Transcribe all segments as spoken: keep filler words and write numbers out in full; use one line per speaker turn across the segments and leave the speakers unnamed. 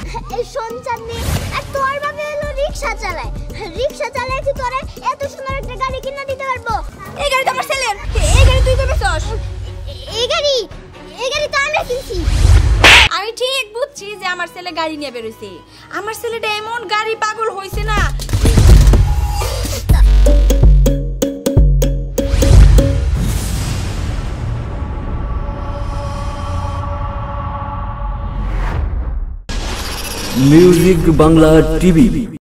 এই সঞ্চার নেই আর তোর বাবা হলো রিকশা চালায় রিকশা চালায় কি তোরে এত সুন্দর একটা গাড়ি কিনে দিতে পারবো এই গাড়ি তো আমার ছেলের এই গাড়ি তুই কিনেছস এই গাড়ি এই গাড়ি তো আমরা কিনছি
আমি ঠিক বুঝছি যে আমার ছেলে গাড়ি নিয়ে বের হইছে আমার ছেলেটা এমন গাড়ি পাগল হইছে না
মিউজিক বাংলা টিভি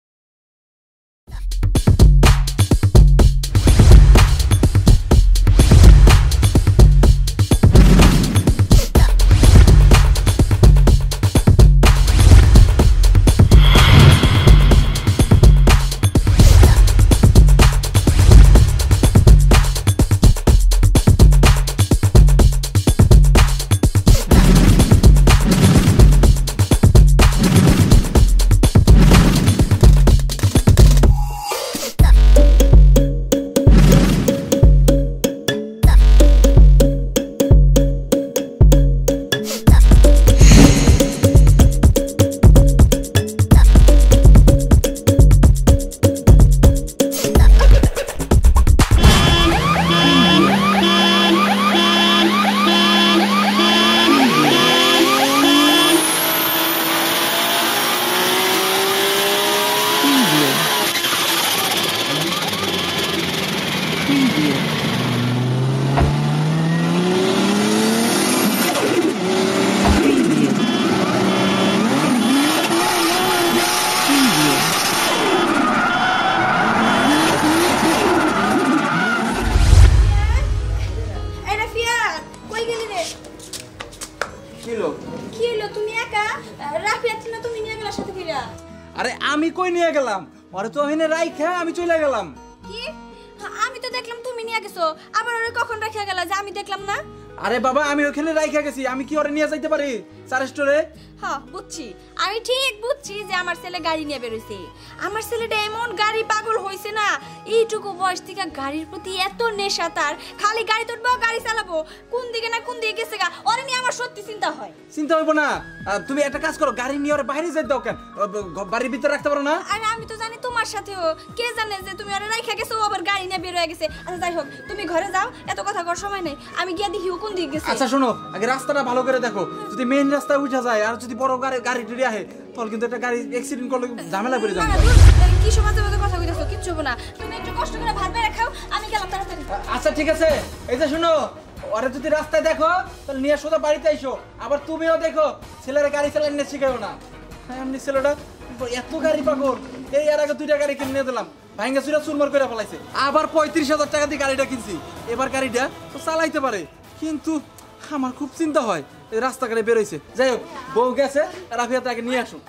আরে আমি কই নিয়ে গেলাম আরে তো ওখানে রাইখা আমি চলে গেলাম
কি আমি তো দেখলাম তুমি নিয়ে গেছো আবার ওরে কখন রাখা গেল যে আমি দেখলাম না
আরে বাবা আমি ওখানে রাইখা গেছি আমি কি ওরে নিয়ে যাইতে পারি চার স্টোরে
হ্যাঁ বুঝছি আমি ঠিক বুঝছি যে আমার ছেলে গাড়ি নিয়ে বের হইছে আমার ছেলেটা এমন গাড়ি পাগল হইছে না এইটুকু বয়স থেকে গাড়ির প্রতি এত নেশা তার খালি গাড়ি তুলবো গাড়ি চালাবো কোন দিকে না কোন দিকে গেছে গা ওরে নিয়ে আমার সত্যি চিন্তা হয়
চিন্তা হইব না তুমি একটা কাজ করো গাড়ি নিয়ে ওরে বাইরে যাই দাও কেন বাড়ির ভিতরে রাখতে পারো না
আরে আমি তো জানি তোমার সাথেও কে জানে যে তুমি ওরে রাইখা গেছো আবার গাড়ি নিয়ে বের হয়ে গেছে আচ্ছা যাই হোক তুমি ঘরে যাও এত কথা করার সময় নেই আমি গিয়া দেখি কোন দিকে গেছে
আচ্ছা শোনো আগে রাস্তাটা ভালো করে দেখো যদি মেইন রাস্তায় উঠা যায় আর যদি বড় গাড়ি গাড়ি টুরি আহে তাহলে কিন্তু একটা গাড়ি অ্যাক্সিডেন্ট করলে ঝামেলা পড়ে যাবে
কি সমাজে মধ্যে কথা কইতাছো কিচ্ছু হবে না তুমি একটু কষ্ট করে ভাত বেড়ে খাও আমি গেলাম তাড়াতাড়ি
আচ্ছা ঠিক আছে এই যে শোনো ওরে যদি রাস্তায় দেখো তাহলে নিয়ে সোজা বাড়িতে আইসো আবার তুমিও দেখো ছেলেরা গাড়ি চালানো না শিখাও না হ্যাঁ এমনি ছেলেটা এত গাড়ি পাগল এই এর আগে দুইটা গাড়ি কিনে দিলাম ভাঙ্গা চুরা চুরমার করে ফেলাইছে আবার পঁয়ত্রিশ হাজার টাকা দিয়ে গাড়িটা কিনছি এবার গাড়িটা তো চালাইতে পারে কিন্তু আমার খুব চিন্তা হয় এই রাস্তাঘাটে বেরোইছে যাই হোক বউ গেছে রাফিয়া তাকে নিয়ে আসুন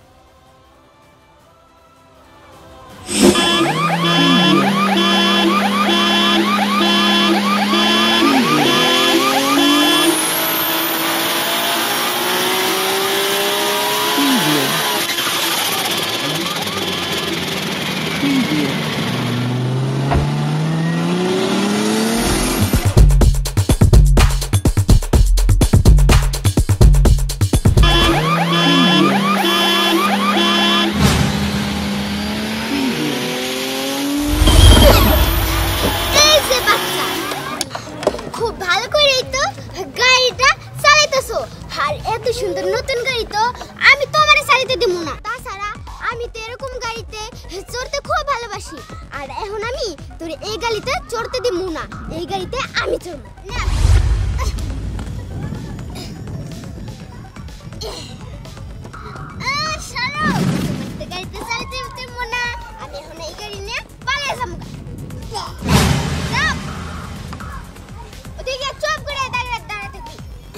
সুন্দর নতুন গাড়ি তো আমি তোমারে চালাতে দেব না তাছাড়া আমি তো এরকম গাড়িতে চড়তে খুব ভালোবাসি আর এখন আমি তোর এই গাড়িতে চড়তে দেব না এই গাড়িতে আমি চড়ব না আ শালা তো গাড়িতে চালাতে দেব না আমি এখন এই গাড়ি নিয়ে পালিয়ে যাব যাও ওদিকে চুপ করে দাঁড়িয়ে দাঁড়িয়ে থাকি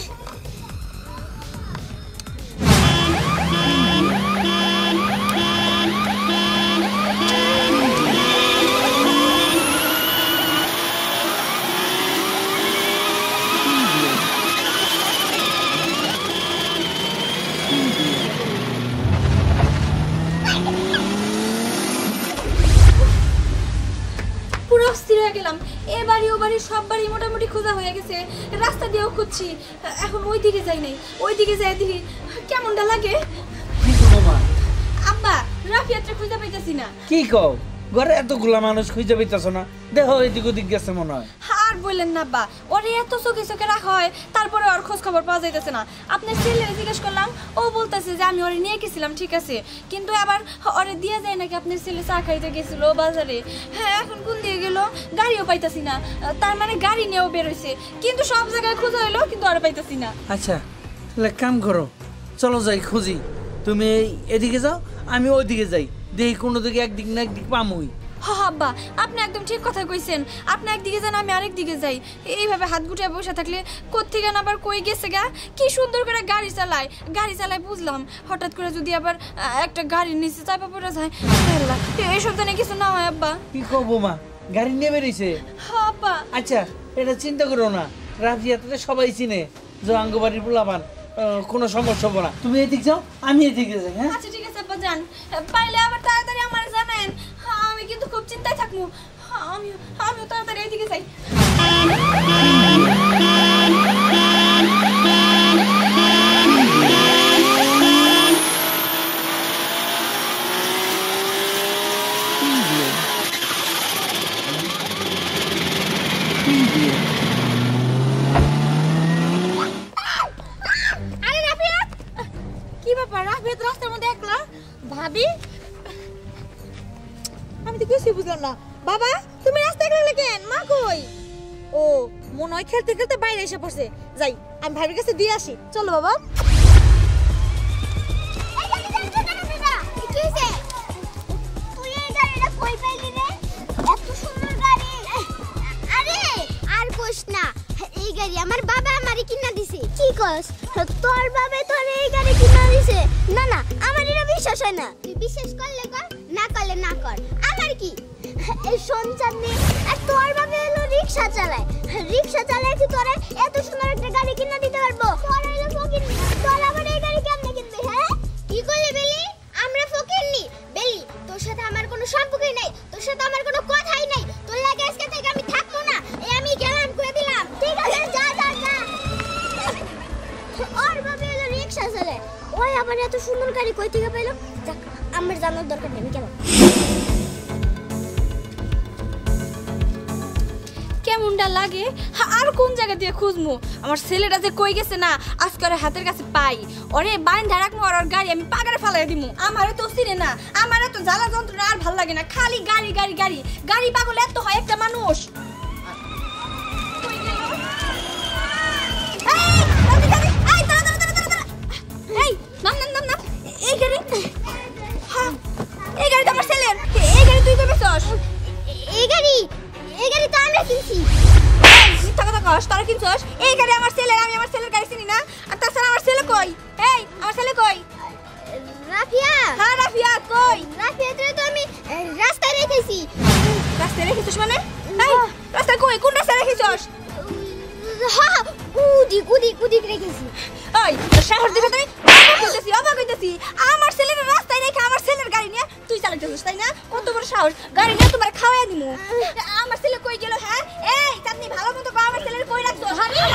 গেলাম এবারে ওবারে সব বাড়ি মোটামুটি খোঁজা হয়ে গেছে রাস্তা দিয়েও খুঁজছি এখন ওই দিকে যাই নাই ওই দিকে যাই দেখি কেমনটা লাগে
বৌমা?
আব্বা রাফিয়াতরে খুঁজে পাইতাছি না।
কি কও? ঘরে এতগুলা মানুষ খুঁজে পাইতেছ না? দেখো এদিক ওদিক গেছে মনে হয়।
আর বললেন না আব্বা, ওরে এত চোখে চোখে রাখা হয়, তারপরে ওর খোঁজ খবর পাওয়া যাইতেছে না। আপনার ছেলেরে জিজ্ঞেস করলাম, ও বলতেছে যে আমি ওরে নিয়ে গেছিলাম, ঠিক আছে, কিন্তু আবার ওরে দিয়ে যায় নাকি আপনার ছেলে চা খাইতে গেছিল বাজারে। হ্যাঁ, এখন কোন দিয়ে গেল গাড়িও পাইতাছি না, তার মানে গাড়ি নিয়েও বেরোইছে, কিন্তু সব জায়গায় খোঁজা হইলো কিন্তু ওরে পাইতাছি না।
আচ্ছা তাহলে কাম করো, চলো যাই খুঁজি। তুমি এদিকে যাও, আমি ওইদিকে যাই, দেখি কোনো দিকে একদিক না একদিক পামুই।
হ্যাঁ আব্বা, আপনি একদম ঠিক কথা কইছেন। আপনি একদিকে যান, আমি আরেক দিকে যাই। এইভাবে হাত গুটিয়ে বসে থাকলে কোত্থেকে না আবার কই গেছে গা। কি সুন্দর করে গাড়ি চালায়, গাড়ি চালায় বুঝলাম, হঠাৎ করে যদি আবার একটা গাড়ির নিচে চাপা পড়ে যায়, আল্লাহ, এইসব জানে কিছু না হয় আব্বা।
কি করবো মা, গাড়ি নিয়ে বেরিয়েছে?
হ্যাঁ আব্বা।
আচ্ছা এটা চিন্তা করো না, রাফিয়াতে সবাই চিনে যে আঙ্গবাড়ির পোলাপান, কোনো সমস্যা হবে না। তুমি এদিক যাও, আমি এদিকে যাই। হ্যাঁ
আচ্ছা ঠিক আছে আব্বা, যান, পাইলে আবার তাড়াতাড়ি আমার জানেন, আমি কিন্তু খুব চিন্তায় থাকবো। আমি আমিও তাড়াতাড়ি এদিকে যাই। আরে রাফিয়াত, কি ব্যাপার? রাফিয়াত রাস্তার মধ্যে একলা? ভাবি,
আমি তো কিছুই বুঝলাম না। বাবা তুমি রাস্তায় গেলে কেন? মা কই? ও মনে হয় খেলতে খেলতে বাইরে এসে পড়ছে। যাই আমি ভাবির কাছে দিয়ে আসি। চলো বাবা।
তুই এই গাড়িটা কই পাইলি রে? এত সুন্দর গাড়ি। আরে আর কোস না, এই গাড়ি আমার বাবা আমারে কিনা দিছে। কি কস? তোর বাবা তোর এই গাড়ি কিনা দিছে? না না, আমার এটা বিশ্বাস হয় না। তুই বিশ্বাস করলে কর, না করলে না কর, আমার কি? এই সঞ্চার নেই, আর তোর বাবা হলো রিকশা চালায়, রিকশা চালায় কি তোরে এত সুন্দর একটা গাড়ি কিনা দিতে পারবো? তোর হলো ফকির, তোর আবার এই গাড়ি কেমনে কিনবে? হ্যাঁ কি করলি বেলি? আমরা ফকির নি বেলি, তোর সাথে আমার কোনো সম্পর্কই নাই, তোর সাথে আমার কোনো কথাই নাই। তোর লাগে আজকে থেকে আমি থাকবো না, এই আমি গেলাম, কই দিলাম। ঠিক আছে, যা যা যা। ওর বাবা হলো রিকশা চালায়, ওই আবার এত সুন্দর গাড়ি কই থেকে পাইলো? যাক, আমার জানার দরকার নেই, আমি গেলাম।
কেমনটা লাগে? আর কোন জায়গা দিয়ে খুঁজমু? আমার ছেলেটা যে কই গেছে না, আজকে ওর হাতের কাছে পাই, ওরে বাইন্ধা রাখবো, আর ওর গাড়ি আমি পাগারে ফালাই দিমু। আমারে তো চিনে না, আমারে তো জ্বালা যন্ত্রণা আর ভাল লাগে না, খালি গাড়ি গাড়ি গাড়ি গাড়ি পাগল এত হয় একটা মানুষ। কই গেল? এই, দাঁড়া, দাঁড়া, এই, দাঁড়া, দাঁড়া, দাঁড়া, দাঁড়া, দাঁড়া। এই, নাম, নাম, নাম, নাম। এই গাড়ি, হ্যাঁ, এই গাড়ি তো আমার ছেলের। এই গাড়ি তুই কই পেছস?
এই গাড়ি, এই গাড়ি তো আমরা কিনছি।
মিথ্যা কথা কস, তোরা কিনছস? এই গাড়ি আমার ছেলের, আমি আমার ছেলের গাড়ি চিনি না। আর তাছাড়া আমার ছেলে কই? এই, আমার ছেলে কই?
রাফিয়া,
হ্যাঁ রাফিয়া কই?
রাফিয়া তোরে তো আমি আহ, রাস্তায় রেখেছি।
রাস্তায় রেখেছিস মানে? এই, রাস্তায় কই? কোন রাস্তায় রেখেছিস?
হ্যাঁ, উদিক উদিক উদিক রেখেছি।
ওই, তোর সাহস দিবে তুই? অবাক হইতেছি, অবাক হইতেছি। আমার ছেলের রাস্তায় রেখে আমার ছেলের গাড়ি নিয়ে তুই চালাইতেছিস, তাই না? কত বড় সাহস! গাড়ি নিয়ে তোমার খাওয়াই দিমু। আমার ছেলে কই গেল? হ্যাঁ, এই চাঁদনি, ভালো মতো কও, আমার ছেলের কই রাখছো?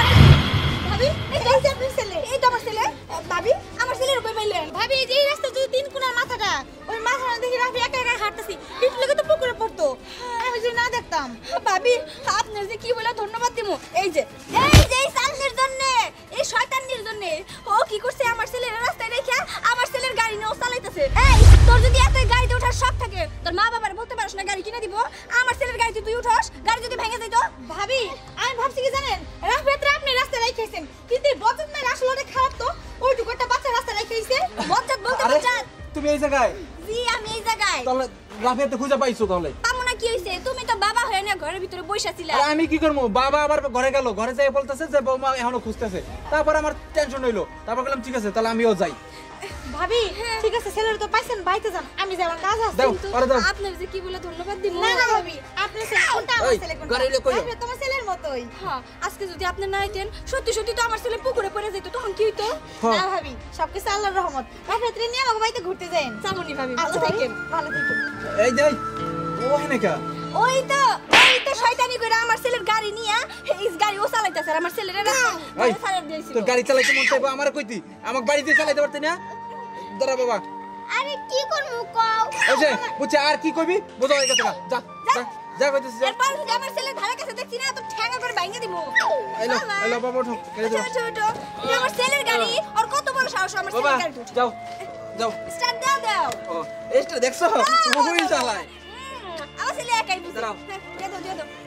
ভাবি, এই তো আপনার ছেলে, এই তো আমার ছেলে। ভাবি, আমার ছেলের কই পাইলেন?
ভাবি এই যে এই রাস্তা যদি তিন কোণার মাথাটা, ওই মাথাটা দেখি রাফি একা একা হাঁটতেছি, একটু লেগে তো পুকুরে পড়তো, আমি যদি না দেখতাম।
ভাবি, আপনার যে কি বলে ধন্যবাদ দিমু। এই যে, এই যে এই চাঁদনির জন্য, এই শয়তানির জন্য ও কি করছে, আমার ছেলের রাস্তায় রেখে আমার ছেলের গাড়ি নিয়ে ও চালাইতেছে। এই, তোর যদি এত গাড়িতে ওঠার শখ থাকে, তোর মা বাবার বলতে পারছ না গাড়ি কিনে দিব? আমার ছেলের গাড়িতে তুই উঠাস, গাড়ি যদি ভেঙে যাইতো?
ভাবি আমি ভাবছি কি জানেন, রাফিয়াতরা আপনি রাস্তায় রেখেছেন, কিন্তু এই বচত মেয়ের আসলে অনেক খারাপ তো, ওইটুকু একটা বাচ্চা রাস্তায় রেখেছে।
বজ্জাত বলতে
আরে
বজ্জাত।
তুমি এই জায়গায়?
জি, আমি এই জায়গায়।
তাহলে রাফিয়াতে খুঁজে পাইছো তাহলে?
পামু না কি হইছে? তুমি তো বাবা হয়ে না ঘরের ভিতরে বইসা ছিলা।
আরে আমি কি করবো? বাবা আবার ঘরে গেল, ঘরে যাই বলতেছে যে বৌমা এখনো খুঁজতেছে। তারপর আমার টেনশন হইলো, তারপর বললাম ঠিক আছে তাহলে আমিও যাই।
ভাবি ঠিক আছে, ছেলের তো পাইছেন, বাইতে যান, আমি যাই, আমার কাজ আছে।
দাও,
কিন্তু
আরে দাও।
আপনার যে কি বলে ধন্যবাদ দিমু।
না না ভাবি, আপনার ছেলে কোনটা, আমার
এই,
ছেলে কোনটা?
ঘরে এলে কইও।
রাফিয়াত তোমার ছেলের মতোই।
হ্যাঁ, আজকে যদি আপনি না আইতেন, সত্যি সত্যি তো আমার ছেলে পুকুরে পড়ে যেত, তখন কি হইতো?
হ্যাঁ।
না ভাবি, সবকিছু আল্লাহর রহমত। রাফিয়াতরে নিয়ে আমাকে বাড়িতে ঘুরতে যান।
চামনি ভাবি, ভালো
আচ্ছা ভাবি,
থাকেন।
ভালো থাকেন।
এই যে ও হেনে কা
ওই তো, ওই তো শয়তানি কইরা আমার ছেলের গাড়ি নিয়া এই গাড়ি ও চালাইতাছে, আর আমার ছেলের রাস্তা
এই,
ছাড়া দিয়েছিল।
তোর গাড়ি চালাইতে মন চাইবো আমার কইতি, আমাকে বাড়িতে চালাইতে পারতি না? দাঁড়া বাবা,
আরে কি করবো কও
এই যে বুঝছে আর কি কইবি বোঝা হয়ে গেছে না যা যা যা কইতেছিস যা
এরপর যদি আমার ছেলের ধারে কাছে দেখছি না তো ঠ্যাঙ্গা করে ভাঙিয়ে দিব
এলো এলো বাবা ওঠো গাড়ি
ওঠো,
দাও
ওঠো, ওঠো। এটা আমার ছেলের গাড়ি আর কত বড় সাহস আমার
বাবা
ছেলের গাড়ি
যাও যাও
স্টার্ট দাও দাও
ও এসটা দেখছো মোবাইল চালায়
হুম, আমার ছেলে একাই বুঝে
দাঁড়াও।
হ্যাঁ, দিয়ে দাও দিয়ে দাও